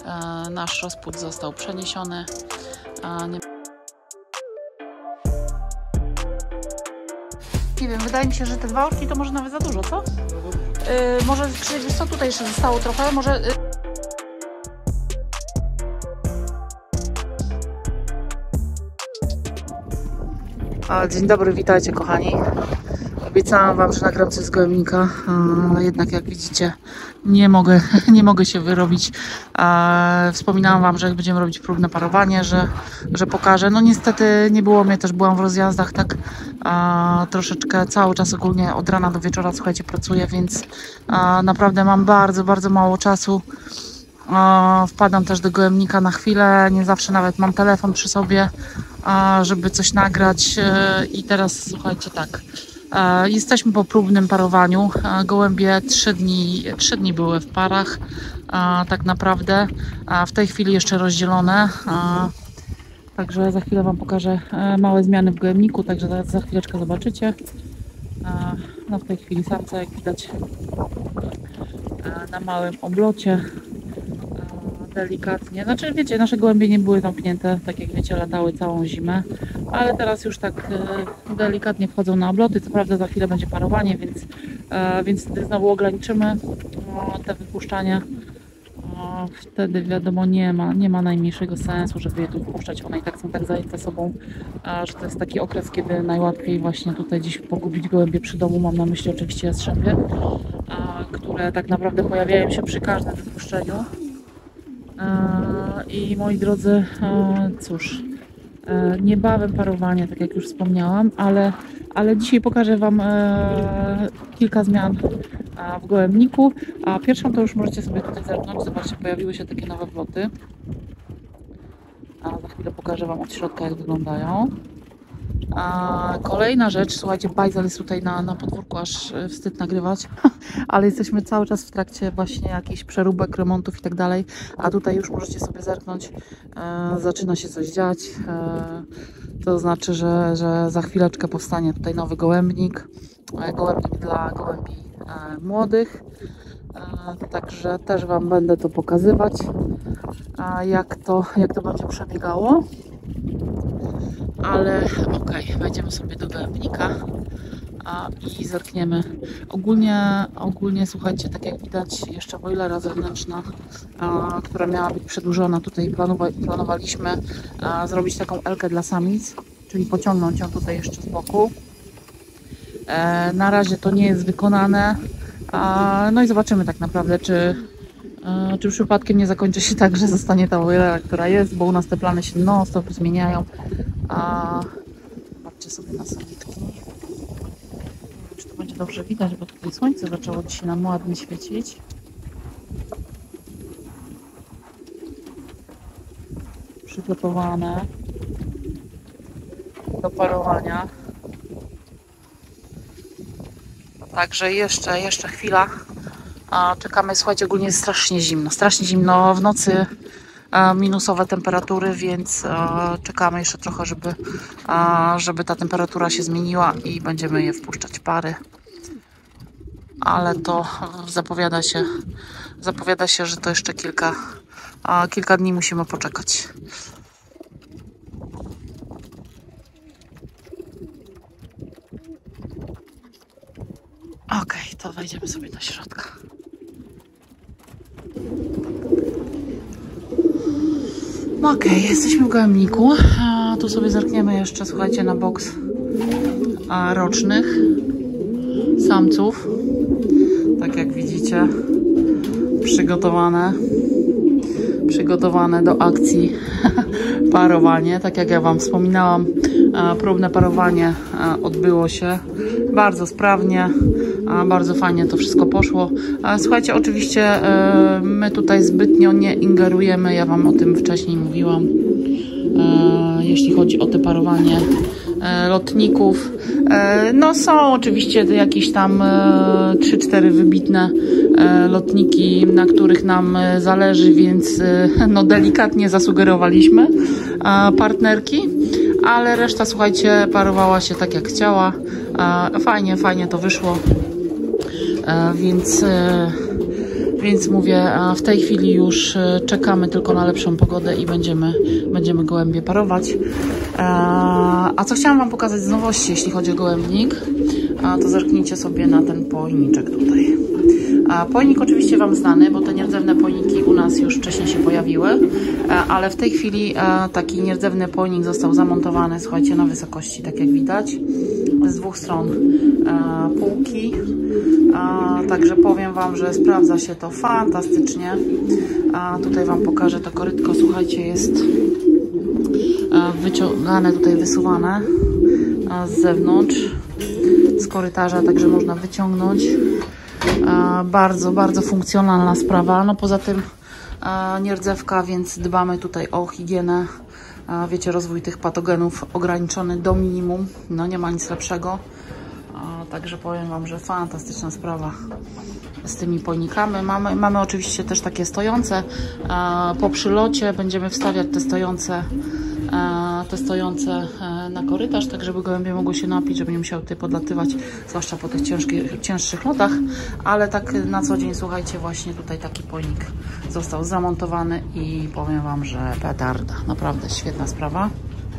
nasz rozpód został przeniesiony. Nie wiem, wydaje mi się, że te 2 oczki to może nawet za dużo, co? Może Krzysiek, co tutaj jeszcze zostało trochę? Może... Dzień dobry, witajcie kochani. Obiecałam wam, że nagram coś z gołębnika, ale jednak jak widzicie nie mogę się wyrobić. Wspominałam wam, że jak będziemy robić próbne parowanie, że pokażę. No niestety nie było mnie, też byłam w rozjazdach, tak troszeczkę cały czas ogólnie od rana do wieczora, słuchajcie, pracuję, więc naprawdę mam bardzo mało czasu. Wpadam też do gołębnika na chwilę, nie zawsze nawet mam telefon przy sobie, żeby coś nagrać. I teraz słuchajcie, tak, jesteśmy po próbnym parowaniu. Gołębie 3 dni były w parach, tak naprawdę. W tej chwili jeszcze rozdzielone, także za chwilę wam pokażę małe zmiany w gołębniku, także za chwileczkę zobaczycie. No w tej chwili samce, jak widać, na małym oblocie. Delikatnie, znaczy wiecie, nasze gołębie nie były zamknięte, tak jak wiecie, latały całą zimę, ale teraz już tak delikatnie wchodzą na obloty. Co prawda za chwilę będzie parowanie, więc wtedy znowu ograniczymy te wypuszczania. Wtedy wiadomo, nie ma najmniejszego sensu, żeby je tu wpuszczać. One i tak są tak zajęte sobą, że to jest taki okres, kiedy najłatwiej właśnie tutaj gdzieś pogubić gołębie przy domu. Mam na myśli oczywiście jastrzębie, które tak naprawdę pojawiają się przy każdym wypuszczeniu. I moi drodzy, cóż, niebawem parowanie, tak jak już wspomniałam, ale dzisiaj pokażę wam kilka zmian w gołębniku. A pierwszą to już możecie sobie tutaj zerknąć. Zobaczcie, pojawiły się takie nowe wloty. Za chwilę pokażę wam od środka, jak wyglądają. Kolejna rzecz, słuchajcie, bajzel jest tutaj na podwórku, aż wstyd nagrywać, ale jesteśmy cały czas w trakcie właśnie jakichś przeróbek, remontów i tak dalej, a tutaj już możecie sobie zerknąć, zaczyna się coś dziać, to znaczy, że za chwileczkę powstanie tutaj nowy gołębnik dla gołębi młodych, także też wam będę to pokazywać, jak to będzie przebiegało. Ale okej, wejdziemy sobie do gołębnika i zerkniemy. Ogólnie słuchajcie, tak jak widać, jeszcze boilera zewnętrzna, która miała być przedłużona. Tutaj planowaliśmy zrobić taką elkę dla samic, czyli pociągnąć ją tutaj jeszcze z boku. Na razie to nie jest wykonane. No i zobaczymy tak naprawdę, czy przypadkiem nie zakończy się tak, że zostanie ta boilera, która jest, bo u nas te plany się non-stop zmieniają. Patrzcie sobie na samiczki. Nie wiem, czy to będzie dobrze widać, bo tutaj słońce zaczęło dzisiaj nam ładnie świecić. Przygotowane do parowania. Także jeszcze chwila. Czekamy, słuchajcie, ogólnie jest strasznie zimno w nocy, minusowe temperatury, więc czekamy jeszcze trochę, żeby ta temperatura się zmieniła i będziemy je wpuszczać pary. Ale to zapowiada się, że to jeszcze kilka dni musimy poczekać. Okej, to wejdziemy sobie do środka. Okej, jesteśmy w gołębniku. Tu sobie zerkniemy jeszcze, słuchajcie, na boks rocznych samców. Tak jak widzicie, przygotowane do akcji parowanie. Tak jak ja wam wspominałam, próbne parowanie odbyło się bardzo sprawnie, bardzo fajnie to wszystko poszło. Słuchajcie, oczywiście my tutaj zbytnio nie ingerujemy, ja wam o tym wcześniej mówiłam, jeśli chodzi o te parowanie lotników. No są oczywiście jakieś tam 3-4 wybitne lotniki, na których nam zależy, więc no delikatnie zasugerowaliśmy partnerki, ale reszta, słuchajcie, parowała się tak jak chciała. Fajnie to wyszło, więc Więc mówię, w tej chwili już czekamy tylko na lepszą pogodę i będziemy gołębie parować. A co chciałam Wam pokazać z nowości, jeśli chodzi o gołębnik, to zerknijcie sobie na ten pojniczek tutaj. Pojnik oczywiście Wam znany, bo te nierdzewne pojniki u nas już wcześniej się pojawiły, ale w tej chwili taki nierdzewny pojnik został zamontowany, słuchajcie, na wysokości, tak jak widać, z dwóch stron półki. Także powiem Wam, że sprawdza się to fantastycznie. Tutaj Wam pokażę to korytko, słuchajcie, jest wyciągane, tutaj wysuwane z zewnątrz, z korytarza, także można wyciągnąć. Bardzo, bardzo funkcjonalna sprawa. No poza tym nierdzewka, więc dbamy tutaj o higienę. Wiecie, rozwój tych patogenów ograniczony do minimum. No nie ma nic lepszego. Także powiem Wam, że fantastyczna sprawa z tymi pojnikami. Mamy oczywiście też takie stojące. Po przylocie będziemy wstawiać te stojące na korytarz, tak żeby gołębie mogły się napić, żeby nie musiały tutaj podlatywać, zwłaszcza po tych cięższych lotach, ale tak na co dzień, słuchajcie, właśnie tutaj taki pojnik został zamontowany i powiem Wam, że petarda, naprawdę świetna sprawa.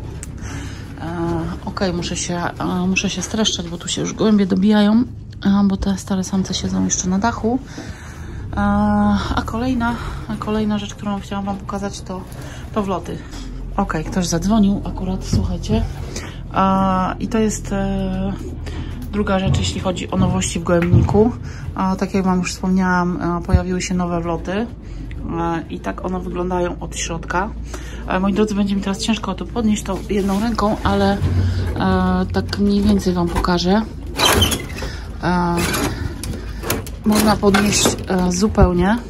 Ok, muszę się streszczać, bo tu się już gołębie dobijają, bo te stare samce siedzą jeszcze na dachu. A kolejna rzecz, którą chciałam Wam pokazać, to wloty. Ok, ktoś zadzwonił akurat, słuchajcie. I to jest druga rzecz, jeśli chodzi o nowości w gołębniku. Tak jak Wam już wspomniałam, pojawiły się nowe wloty. I tak one wyglądają od środka. Moi drodzy, będzie mi teraz ciężko to podnieść tą jedną ręką, ale tak mniej więcej Wam pokażę. Można podnieść zupełnie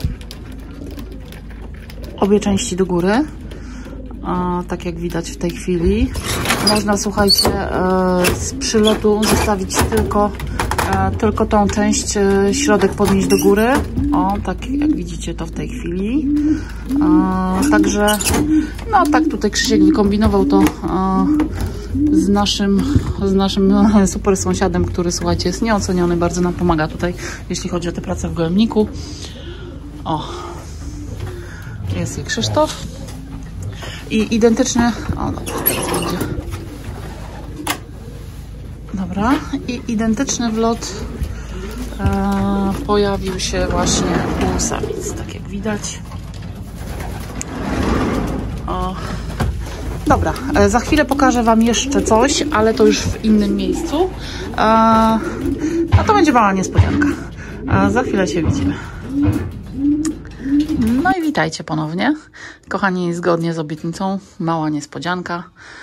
obie części do góry. Tak jak widać w tej chwili. Można, słuchajcie, z przylotu zostawić tylko tą część, środek podnieść do góry. O, tak jak widzicie to w tej chwili. Także, no tak tutaj Krzysiek wykombinował to z naszym super sąsiadem, który, słuchajcie, jest nieoceniony, bardzo nam pomaga tutaj, jeśli chodzi o tę pracę w gołębniku. O, jest i Krzysztof. I identyczny, o dobra, teraz będzie. Dobra, i identyczny wlot pojawił się właśnie u samic, tak jak widać. O. Dobra, za chwilę pokażę Wam jeszcze coś, ale to już w innym miejscu. No to będzie mała niespodzianka. Za chwilę się widzimy. No i witajcie ponownie. Kochani, zgodnie z obietnicą, mała niespodzianka.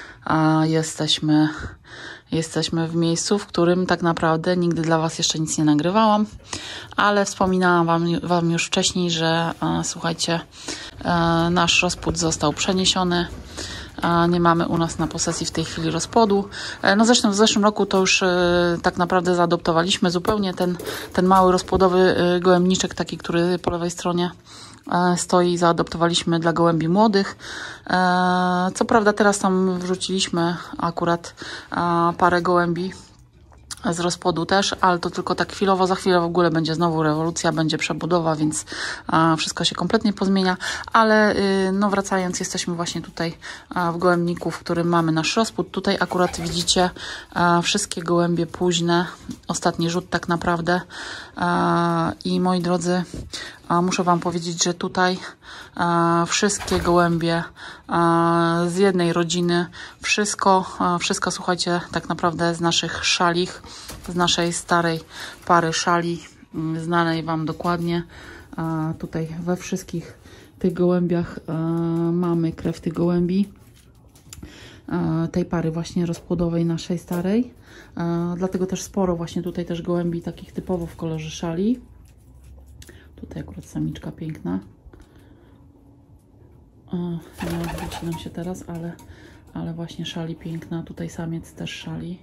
Jesteśmy w miejscu, w którym tak naprawdę nigdy dla Was jeszcze nic nie nagrywałam, ale wspominałam Wam już wcześniej, że słuchajcie, nasz rozpód został przeniesiony. Nie mamy u nas na posesji w tej chwili rozpłodu. No zresztą w zeszłym roku to już tak naprawdę zaadoptowaliśmy zupełnie ten mały rozpłodowy gołębniczek, taki, który po lewej stronie stoi, zaadoptowaliśmy dla gołębi młodych. Co prawda teraz tam wrzuciliśmy akurat parę gołębi z rozpłodu też, ale to tylko tak chwilowo, za chwilę w ogóle będzie znowu rewolucja, będzie przebudowa, więc wszystko się kompletnie pozmienia, ale no wracając, jesteśmy właśnie tutaj w gołębniku, w którym mamy nasz rozpłód. Tutaj akurat widzicie wszystkie gołębie późne, ostatni rzut tak naprawdę i moi drodzy, muszę Wam powiedzieć, że tutaj wszystkie gołębie z jednej rodziny, wszystko słuchajcie, tak naprawdę z naszych szalich, z naszej starej pary szali, znanej Wam dokładnie. Tutaj we wszystkich tych gołębiach mamy krew tych gołębi, tej pary właśnie rozpłodowej naszej starej. Dlatego też sporo właśnie tutaj też gołębi takich typowo w kolorze szali. Tutaj akurat samiczka piękna. Nie odwróci nam się teraz, ale właśnie szali piękna. Tutaj samiec też szali.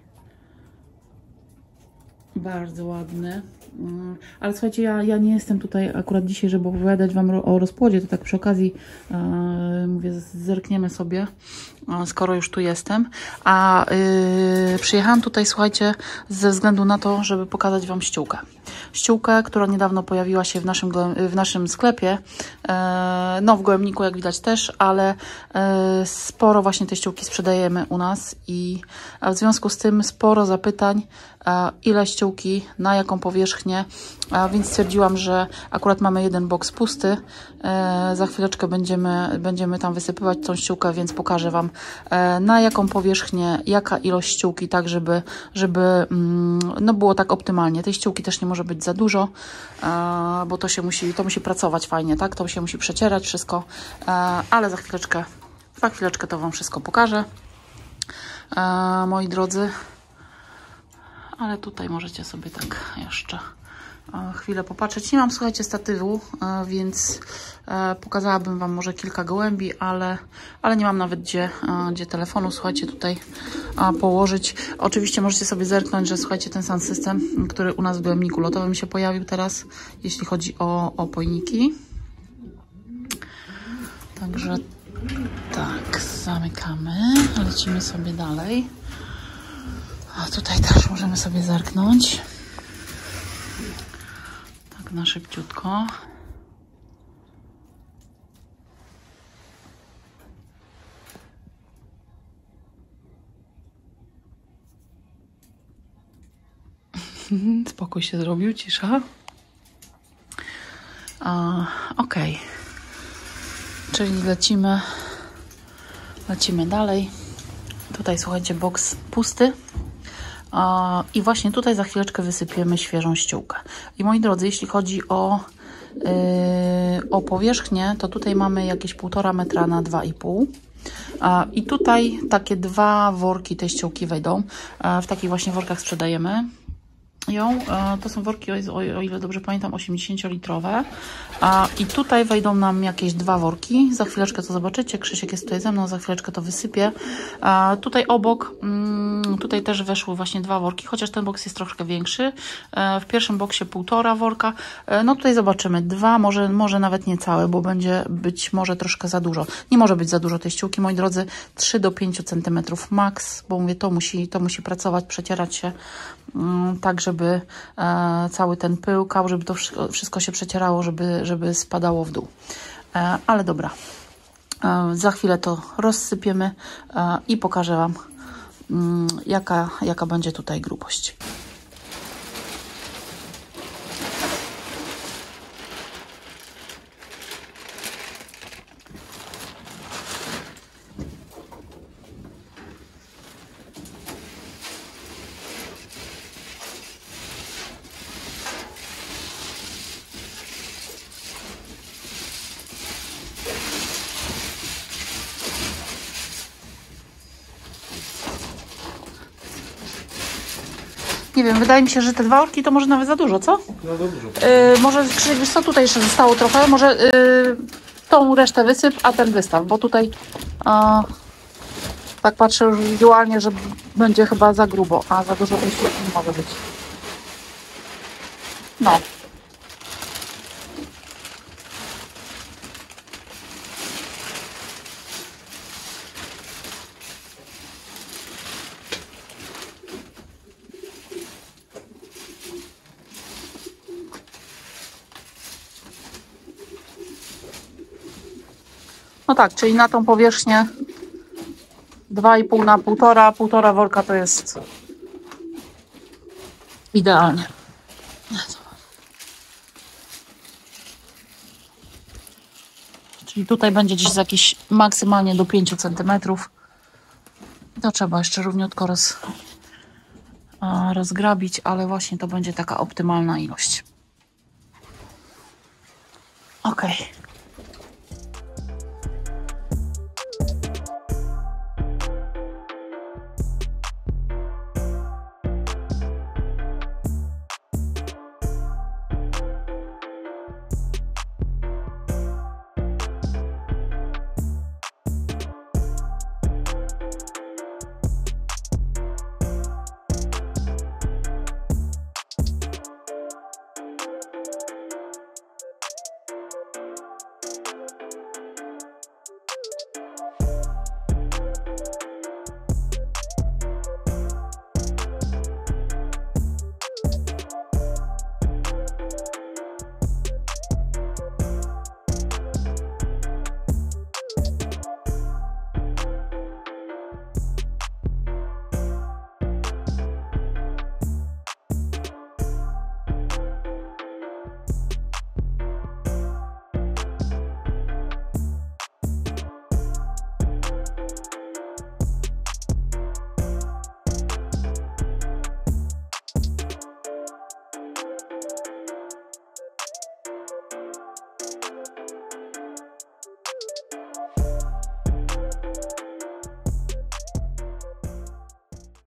Bardzo ładny. Ale słuchajcie, ja nie jestem tutaj akurat dzisiaj, żeby opowiadać Wam o rozpłodzie. To tak przy okazji mówię, zerkniemy sobie, skoro już tu jestem. A przyjechałam tutaj, słuchajcie, ze względu na to, żeby pokazać Wam ściółkę. ściółkę, która niedawno pojawiła się w naszym sklepie. No w Gołębniku jak widać też, ale sporo właśnie te ściółki sprzedajemy u nas i w związku z tym sporo zapytań, ile ściółki, na jaką powierzchnię, więc stwierdziłam, że akurat mamy jeden boks pusty. Za chwileczkę będziemy tam wysypywać tą ściółkę, więc pokażę Wam, na jaką powierzchnię, jaka ilość ściółki, tak żeby no było tak optymalnie. Tej ściółki też nie może być za dużo, bo to musi pracować fajnie, tak? To się musi przecierać wszystko, ale za chwileczkę to Wam wszystko pokażę, moi drodzy. Ale tutaj możecie sobie tak jeszcze chwilę popatrzeć. Nie mam, słuchajcie, statywu, więc pokazałabym Wam może kilka gołębi, ale nie mam nawet gdzie telefonu, słuchajcie, tutaj położyć. Oczywiście możecie sobie zerknąć, że słuchajcie, ten sam system, który u nas w gołębniku lotowym się pojawił teraz, jeśli chodzi o pojniki. Także tak, zamykamy, lecimy sobie dalej. A tutaj też możemy sobie zerknąć. Tak na szybciutko. Spokój się zrobił, cisza. Ok. Czyli lecimy dalej. Tutaj słuchajcie, boks pusty. I właśnie tutaj za chwileczkę wysypiemy świeżą ściółkę. I moi drodzy, jeśli chodzi o powierzchnię, to tutaj mamy jakieś 1,5 metra na 2,5. I tutaj takie 2 worki tej ściółki wejdą. W takich właśnie workach sprzedajemy ją. To są worki, o ile dobrze pamiętam, 80-litrowe. I tutaj wejdą nam jakieś 2 worki. Za chwileczkę to zobaczycie. Krzysiek jest tutaj ze mną, za chwileczkę to wysypię. Tutaj obok, tutaj też weszły właśnie 2 worki, chociaż ten boks jest troszkę większy. W pierwszym boksie 1,5 worka. No tutaj zobaczymy 2, może nawet nie całe, bo będzie być może troszkę za dużo. Nie może być za dużo tej ściółki, moi drodzy. 3 do 5 cm max, bo mówię, to musi pracować, przecierać się, tak żeby cały ten pył, żeby to wszystko się przecierało, żeby spadało w dół. Ale dobra, za chwilę to rozsypiemy i pokażę Wam, jaka będzie tutaj grubość. Nie wiem, wydaje mi się, że te 2 worki to może nawet za dużo, co? No dobrze. Może, Krzysiek, wiesz co, tutaj jeszcze zostało trochę, może tą resztę wysyp, a ten wystaw, bo tutaj tak patrzę już wizualnie, że będzie chyba za grubo, a za dużo tej ściółki nie może być. No. No tak, czyli na tą powierzchnię 2,5 na 1,5 worka to jest idealnie. Czyli tutaj będzie gdzieś jakieś maksymalnie do 5 cm. To trzeba jeszcze równiutko rozgrabić, ale właśnie to będzie taka optymalna ilość. Ok.